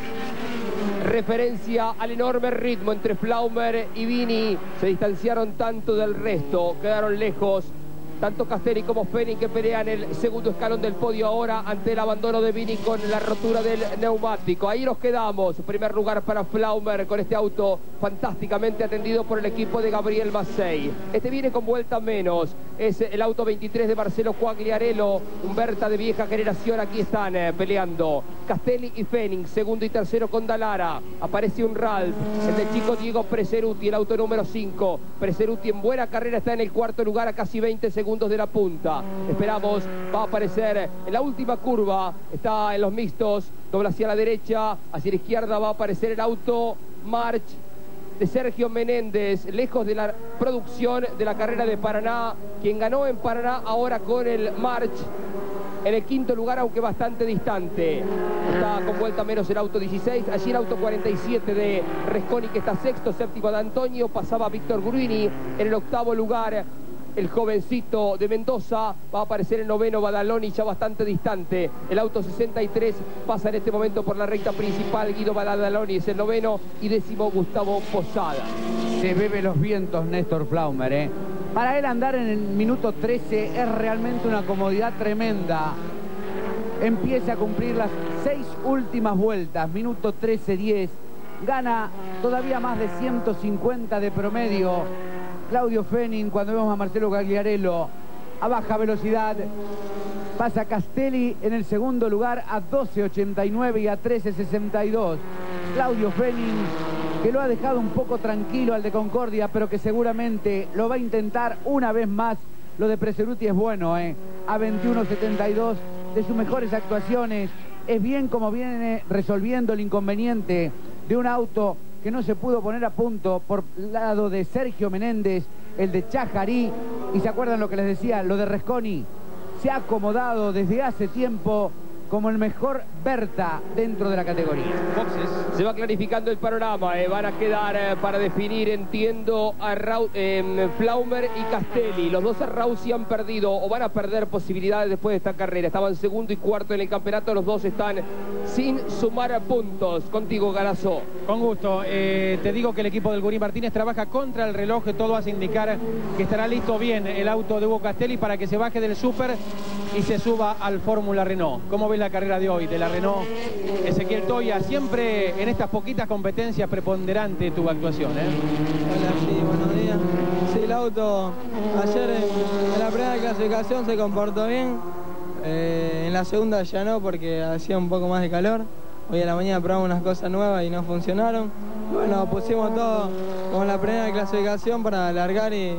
referencia al enorme ritmo entre Flaumer y Vini. Se distanciaron tanto del resto, quedaron lejos. Tanto Castelli como Fenin que pelean el segundo escalón del podio ahora ante el abandono de Vini con la rotura del neumático. Ahí nos quedamos. Primer lugar para Flaumer con este auto fantásticamente atendido por el equipo de Gabriel Massey. Este viene con vuelta menos. Es el auto veintitrés de Marcelo Quagliarello. Humberta de vieja generación. Aquí están eh, peleando Castelli y Fenin. Segundo y tercero con Dallara. Aparece un Ralph. El del chico Diego Preseruti, el auto número cinco. Preseruti en buena carrera está en el cuarto lugar a casi veinte segundos de la punta. Esperamos, va a aparecer en la última curva, está en los mixtos, dobla hacia la derecha, hacia la izquierda va a aparecer el auto March de Sergio Menéndez, lejos de la producción de la carrera de Paraná, quien ganó en Paraná ahora con el March en el quinto lugar, aunque bastante distante. Está con vuelta menos el auto dieciséis, allí el auto cuarenta y siete de Resconi que está sexto, séptimo de Antonio, pasaba Víctor Gruini en el octavo lugar. El jovencito de Mendoza, va a aparecer el noveno Badaloni, ya bastante distante. El auto sesenta y tres pasa en este momento por la recta principal. Guido Badaloni es el noveno y décimo Gustavo Posada. Se bebe los vientos Néstor Flaumer, ¿eh? Para él andar en el minuto trece es realmente una comodidad tremenda. Empieza a cumplir las seis últimas vueltas, minuto trece diez. Gana todavía más de ciento cincuenta de promedio. Claudio Fenin, cuando vemos a Marcelo Quagliarello a baja velocidad, pasa Castelli en el segundo lugar a doce ochenta y nueve y a trece sesenta y dos. Claudio Fenin, que lo ha dejado un poco tranquilo al de Concordia, pero que seguramente lo va a intentar una vez más. Lo de Preseruti es bueno, ¿eh? A veintiuno setenta y dos de sus mejores actuaciones. Es bien como viene resolviendo el inconveniente de un auto que no se pudo poner a punto por lado de Sergio Menéndez, el de Chajarí. Y se acuerdan lo que les decía, lo de Resconi. Se ha acomodado desde hace tiempo como el mejor Berta dentro de la categoría. Se va clarificando el panorama, eh. van a quedar eh, para definir, entiendo, a Rau eh, Flaumer y Castelli. Los dos a Rausi han perdido o van a perder posibilidades después de esta carrera. Estaban segundo y cuarto en el campeonato, los dos están sin sumar puntos. Contigo, Garazo. Con gusto. Eh, te digo que el equipo del Gurí Martínez trabaja contra el reloj, todo hace indicar que estará listo bien el auto de Hugo Castelli para que se baje del Super y se suba al Fórmula Renault. ¿Cómo ves la carrera de hoy de la Renault? Ezequiel Toya, siempre en estas poquitas competencias preponderante tu actuación, ¿eh? Hola, sí, buenos días. Sí, el auto ayer en, en la primera clasificación se comportó bien. Eh, en la segunda ya no, porque hacía un poco más de calor. Hoy a la mañana probamos unas cosas nuevas y no funcionaron. Bueno, pusimos todo como la primera clasificación para alargar y,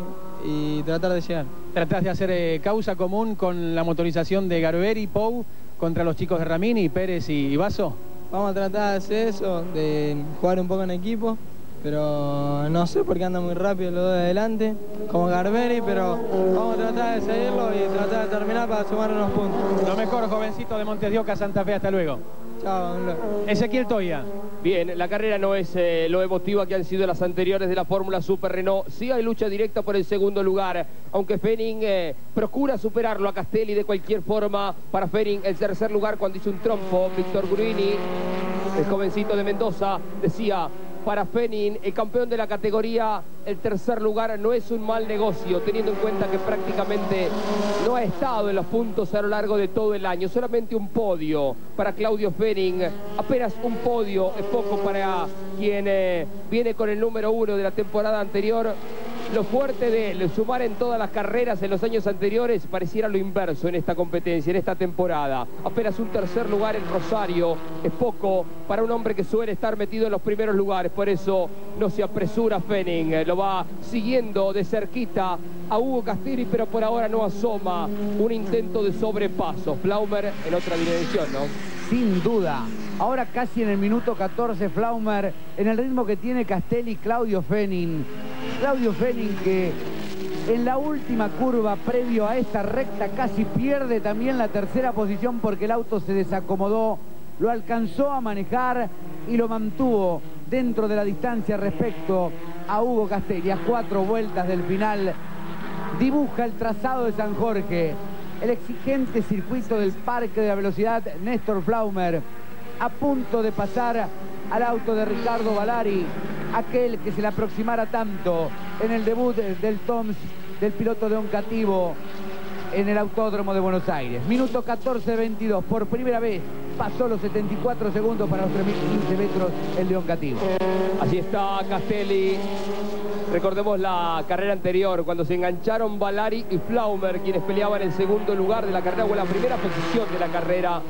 y tratar de llegar. ¿Tratás de hacer eh, causa común con la motorización de Garberi, Pou, contra los chicos de Ramini, Pérez y, y Basso? Vamos a tratar de hacer eso, de jugar un poco en equipo, pero no sé por qué anda muy rápido los dos de adelante, como Garberi, pero vamos a tratar de seguirlo y tratar de terminar para sumar unos puntos. Lo mejor, jovencito de Montes de Oca, Santa Fe, hasta luego. Chao. Ezequiel Toya. Bien, la carrera no es eh, lo emotiva que han sido las anteriores de la Fórmula Super Renault. Sí hay lucha directa por el segundo lugar, aunque Fenning eh, procura superarlo a Castelli de cualquier forma. Para Fenning, el tercer lugar cuando hizo un trompo, Víctor Gruini, el jovencito de Mendoza, decía... Para Fenning, el campeón de la categoría, el tercer lugar no es un mal negocio, teniendo en cuenta que prácticamente no ha estado en los puntos a lo largo de todo el año. Solamente un podio para Claudio Fenning, apenas un podio es poco para quien eh, viene con el número uno de la temporada anterior. Lo fuerte de él, sumar en todas las carreras en los años anteriores, pareciera lo inverso en esta competencia, en esta temporada. Apenas un tercer lugar en Rosario es poco para un hombre que suele estar metido en los primeros lugares. Por eso no se apresura Fenning, lo va siguiendo de cerquita a Hugo Castelli, pero por ahora no asoma un intento de sobrepaso. Flaumer en otra dirección, ¿no? Sin duda. Ahora casi en el minuto catorce, Flaumer, en el ritmo que tiene Castelli, Claudio Fenning. Claudio Fenning que en la última curva previo a esta recta casi pierde también la tercera posición porque el auto se desacomodó, lo alcanzó a manejar y lo mantuvo dentro de la distancia respecto a Hugo Castelli. A cuatro vueltas del final dibuja el trazado de San Jorge, el exigente circuito del Parque de la Velocidad. Néstor Flaumer a punto de pasar al auto de Ricardo Valari, aquel que se le aproximara tanto en el debut del Toms del piloto de Oncativo en el Autódromo de Buenos Aires. Minuto catorce veintidós, por primera vez pasó los setenta y cuatro segundos para los tres mil quince metros el de Oncativo. Allí está Castelli. Recordemos la carrera anterior, cuando se engancharon Valari y Flaumer, quienes peleaban el segundo lugar de la carrera, o la primera posición de la carrera.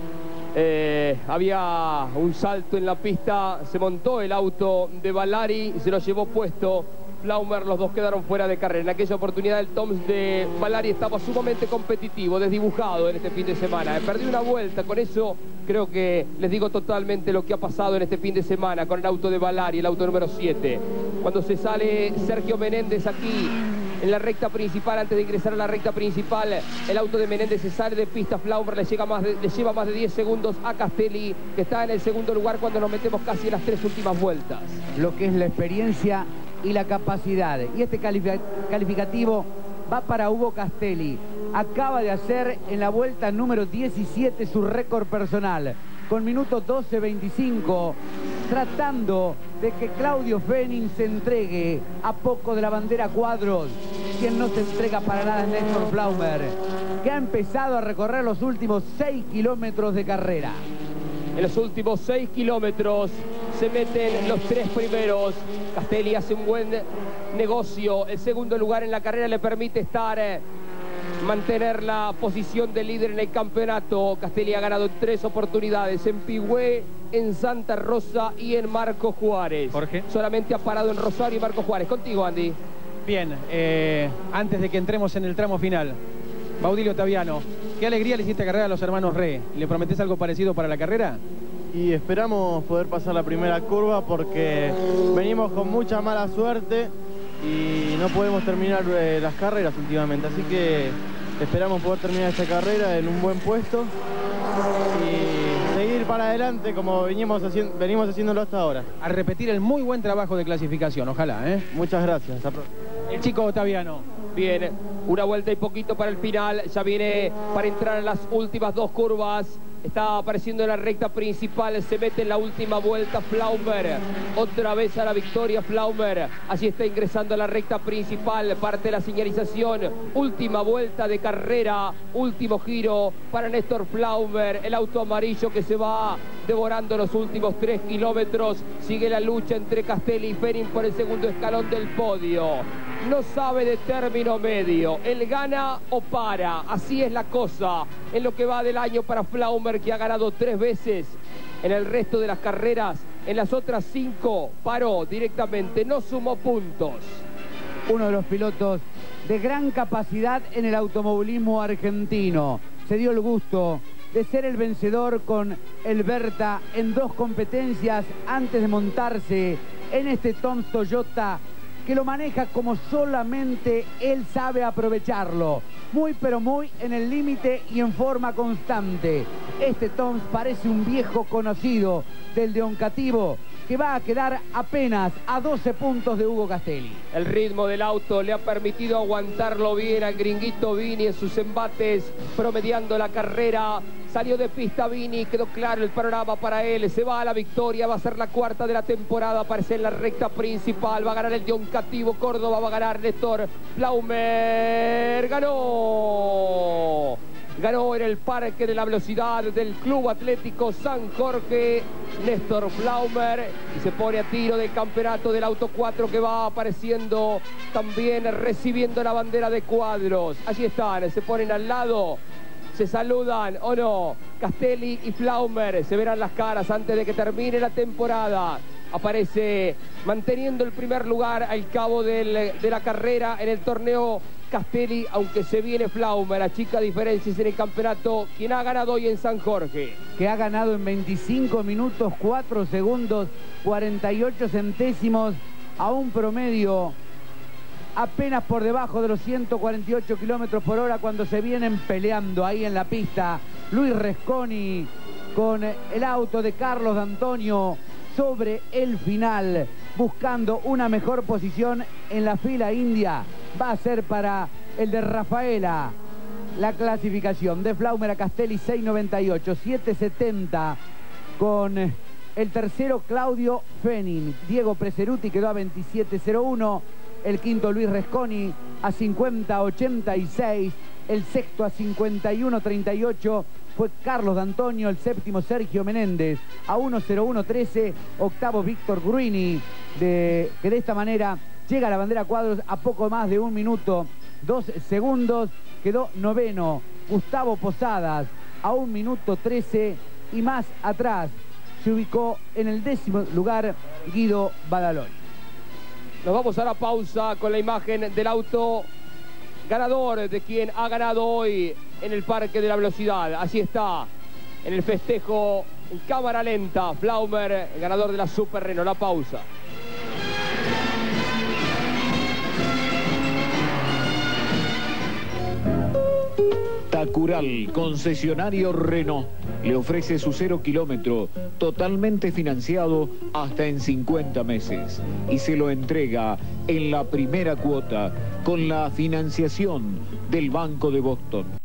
Eh, había un salto en la pista, se montó el auto de Valari y se lo llevó puesto Flaumer, los dos quedaron fuera de carrera. En aquella oportunidad el Toms de Valari estaba sumamente competitivo, desdibujado en este fin de semana. Eh, perdió una vuelta, con eso creo que les digo totalmente lo que ha pasado en este fin de semana con el auto de Valari, el auto número siete. Cuando se sale Sergio Menéndez aquí en la recta principal, antes de ingresar a la recta principal, el auto de Menéndez se sale de pista. Flaumer le, llega más de, le lleva más de diez segundos a Castelli, que está en el segundo lugar cuando nos metemos casi en las tres últimas vueltas. Lo que es la experiencia y la capacidad. Y este calificativo va para Hugo Castelli. Acaba de hacer en la vuelta número diecisiete su récord personal, con minuto doce veinticinco, tratando de que Claudio Fenning se entregue a poco de la bandera cuadros. Quien no se entrega para nada es Néstor Flaumer, que ha empezado a recorrer los últimos seis kilómetros de carrera. En los últimos seis kilómetros se meten los tres primeros. Castelli hace un buen negocio. El segundo lugar en la carrera le permite estar, eh, mantener la posición de líder en el campeonato. Castelli ha ganado en tres oportunidades, en Pigüé, en Santa Rosa y en Marco Juárez. Jorge. Solamente ha parado en Rosario y Marco Juárez. Contigo, Andy. Bien, eh, antes de que entremos en el tramo final, Baudilio Taviano, qué alegría le hiciste carrera a los hermanos Re. ¿Le prometés algo parecido para la carrera? Y esperamos poder pasar la primera curva porque venimos con mucha mala suerte y no podemos terminar eh, las carreras últimamente. Así que esperamos poder terminar esta carrera en un buen puesto y seguir para adelante como venimos, haciendo, venimos haciéndolo hasta ahora. A repetir el muy buen trabajo de clasificación, ojalá, ¿eh? Muchas gracias. Hasta pronto. El chico Otaviano. Bien, una vuelta y poquito para el final. Ya viene para entrar en las últimas dos curvas. Está apareciendo en la recta principal. Se mete en la última vuelta Flaumer. Otra vez a la victoria Flaumer. Allí está ingresando a la recta principal. Parte la señalización. Última vuelta de carrera. Último giro para Néstor Flaumer. El auto amarillo que se va devorando los últimos tres kilómetros. Sigue la lucha entre Castelli y Fenning por el segundo escalón del podio. no sabe de término medio. Él gana o para. Así es la cosa en lo que va del año para Pflaumer, que ha ganado tres veces en el resto de las carreras. En las otras cinco paró directamente, no sumó puntos. Uno de los pilotos de gran capacidad en el automovilismo argentino. Se dio el gusto de ser el vencedor con el Berta en dos competencias antes de montarse en este Tom Toyota, que lo maneja como solamente él sabe aprovecharlo. Muy pero muy en el límite y en forma constante. Este Tom parece un viejo conocido del de Oncativo, que va a quedar apenas a doce puntos de Hugo Castelli. El ritmo del auto le ha permitido aguantarlo bien al gringuito Vini en sus embates, promediando la carrera. Salió de pista Vini, quedó claro el panorama para él. Se va a la victoria, va a ser la cuarta de la temporada. Aparece en la recta principal, va a ganar el de Oncativo Córdoba, va a ganar Néstor Pflaumer. ¡Ganó! Ganó en el Parque de la Velocidad del Club Atlético San Jorge, Néstor Pflaumer, y se pone a tiro del campeonato del Auto cuatro, que va apareciendo también recibiendo la bandera de cuadros. Allí están, se ponen al lado, se saludan, ¿o no? Castelli y Pflaumer, se verán las caras antes de que termine la temporada. Aparece manteniendo el primer lugar al cabo del, de la carrera en el torneo Castelli, aunque se viene Pflaumer, achica diferencias en el campeonato, quien ha ganado hoy en San Jorge. Que ha ganado en veinticinco minutos, cuatro segundos, cuarenta y ocho centésimos, a un promedio apenas por debajo de los ciento cuarenta y ocho kilómetros por hora, cuando se vienen peleando ahí en la pista Luis Resconi con el auto de Carlos D'Antonio sobre el final, buscando una mejor posición en la fila india. Va a ser para el de Rafaela la clasificación de Pflaumer a Castelli, seis noventa y ocho, siete setenta con el tercero Claudio Fenin. Diego Preseruti quedó a veintisiete cero uno, el quinto Luis Resconi a cincuenta ochenta y seis, el sexto a cincuenta y uno treinta y ocho fue Carlos D'Antonio, el séptimo Sergio Menéndez a uno cero uno trece, octavo Víctor Gruini, de, que de esta manera llega a la bandera cuadros a poco más de un minuto, dos segundos. Quedó noveno Gustavo Posadas a un minuto trece, y más atrás se ubicó en el décimo lugar Guido Badaloni. Nos vamos a la pausa con la imagen del auto ganador, de quien ha ganado hoy en el Parque de la Velocidad. Así está en el festejo en cámara lenta Pflaumer, ganador de la Super Renault. La pausa. Tacural, concesionario Renault, le ofrece su cero kilómetro totalmente financiado hasta en cincuenta meses y se lo entrega en la primera cuota con la financiación del Banco de Boston.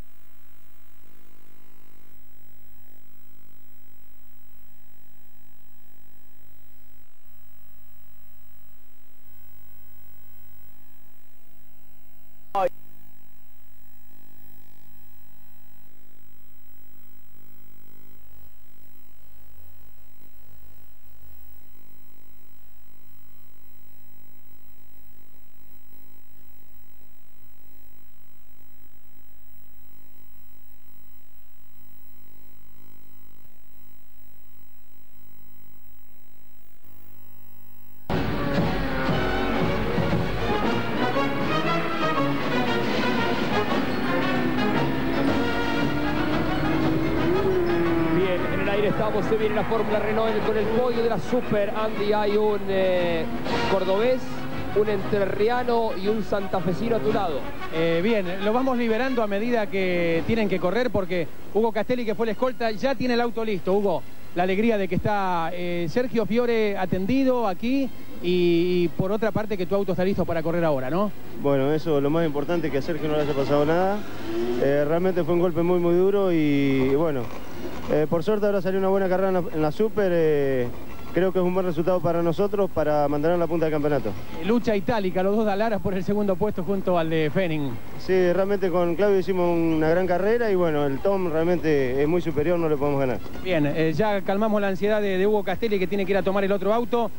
Estamos, se viene la Fórmula Renault con el podio de la Super. Andy, hay un eh, cordobés, un entrerriano y un santafesino a tu lado. Eh, bien, lo vamos liberando a medida que tienen que correr, porque Hugo Castelli, que fue la escolta, ya tiene el auto listo. Hugo, la alegría de que está eh, Sergio Fiore atendido aquí y, y por otra parte que tu auto está listo para correr ahora, ¿no? Bueno, eso, lo más importante, que a Sergio no le haya pasado nada. Eh, realmente fue un golpe muy muy duro y, y bueno, eh, por suerte ahora salió una buena carrera en la, en la Super. eh, Creo que es un buen resultado para nosotros para mantener la punta del campeonato. Lucha itálica, los dos Dalaras por el segundo puesto junto al de Fenin. Sí, realmente con Claudio hicimos una gran carrera y bueno, el Tom realmente es muy superior, no le podemos ganar. Bien, eh, ya calmamos la ansiedad de, de Hugo Castelli, que tiene que ir a tomar el otro auto.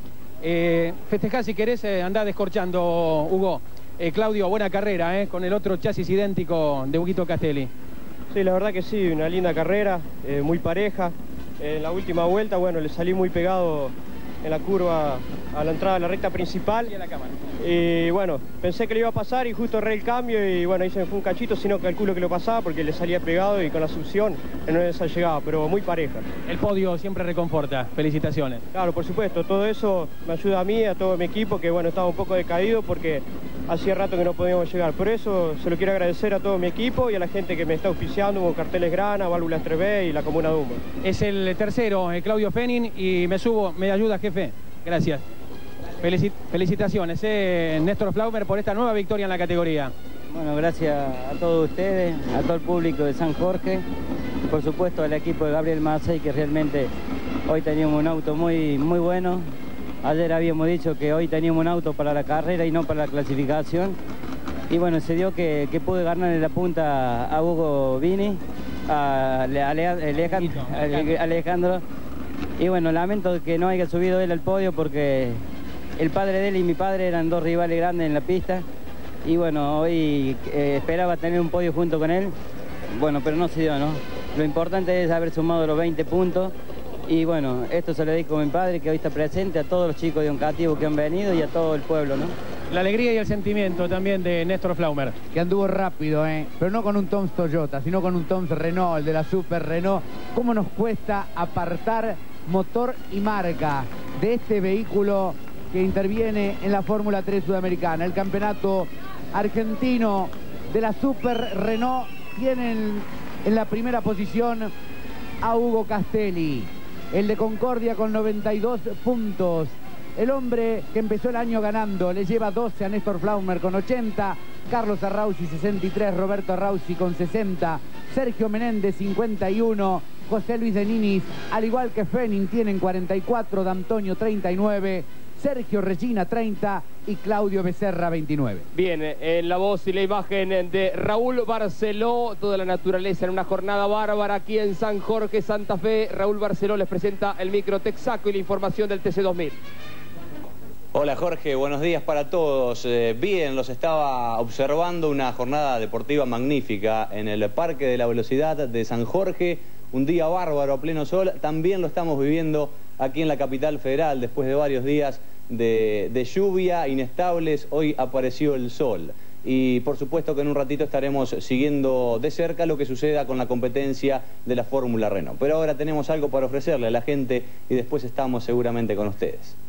Eh, festejá si querés, eh, andá descorchando, Hugo. Eh, Claudio, buena carrera, eh, con el otro chasis idéntico de Huguito Castelli. Sí, la verdad que sí, una linda carrera, eh, muy pareja. En la última vuelta, bueno, le salí muy pegado en la curva a la entrada de la recta principal. Y a la cámara. Y bueno, pensé que le iba a pasar y justo erré el cambio y bueno, ahí se me fue un cachito, si no calculo que lo pasaba porque le salía pegado y con la succión no esa llegaba, pero muy pareja. El podio siempre reconforta, felicitaciones. Claro, por supuesto, todo eso me ayuda a mí, a todo mi equipo, que bueno, estaba un poco decaído porque hacía rato que no podíamos llegar. Por eso se lo quiero agradecer a todo mi equipo y a la gente que me está auspiciando con Carteles Grana, Válvulas tres B y la Comuna de Humo. Es el tercero, eh, Claudio Fenin, y me subo, me ayuda, jefe. Gracias. Felicit felicitaciones, eh, Néstor Flaumer, por esta nueva victoria en la categoría. Bueno, gracias a todos ustedes, a todo el público de San Jorge, y por supuesto al equipo de Gabriel Macei, que realmente hoy teníamos un auto muy, muy bueno. Ayer habíamos dicho que hoy teníamos un auto para la carrera y no para la clasificación. Y bueno, se dio que, que pude ganar en la punta a Hugo Vini, a Alejandro, Alejandro. Y bueno, lamento que no haya subido él al podio porque el padre de él y mi padre eran dos rivales grandes en la pista. Y bueno, hoy eh, esperaba tener un podio junto con él. Bueno, pero no se dio, ¿no? Lo importante es haber sumado los veinte puntos. Y bueno, esto se lo dedico a mi padre que hoy está presente, a todos los chicos de Oncativo que han venido y a todo el pueblo, ¿no? La alegría y el sentimiento también de Néstor Flaumer. Que anduvo rápido, ¿eh? Pero no con un Toms Toyota, sino con un Toms Renault, el de la Super Renault. ¿Cómo nos cuesta apartar motor y marca de este vehículo que interviene en la Fórmula tres Sudamericana? El campeonato argentino de la Super Renault tiene en, en la primera posición a Hugo Castelli, el de Concordia con noventa y dos puntos. El hombre que empezó el año ganando le lleva doce a Néstor Flaumer con ochenta, Carlos Arrauzi sesenta y tres, Roberto Arrauzi con sesenta, Sergio Menéndez cincuenta y uno, José Luis de Ninis, al igual que Fenin, tienen cuarenta y cuatro, D'Antonio treinta y nueve, Sergio Regina treinta y Claudio Becerra veintinueve. Bien, en la voz y la imagen de Raúl Barceló, toda la naturaleza en una jornada bárbara aquí en San Jorge, Santa Fe. Raúl Barceló les presenta el micro Texaco y la información del T C dos mil. Hola Jorge, buenos días para todos. Eh, bien, los estaba observando, una jornada deportiva magnífica en el Parque de la Velocidad de San Jorge. Un día bárbaro a pleno sol, también lo estamos viviendo aquí en la capital federal después de varios días de, de lluvia, inestables. Hoy apareció el sol y por supuesto que en un ratito estaremos siguiendo de cerca lo que suceda con la competencia de la Fórmula Renault. Pero ahora tenemos algo para ofrecerle a la gente y después estamos seguramente con ustedes.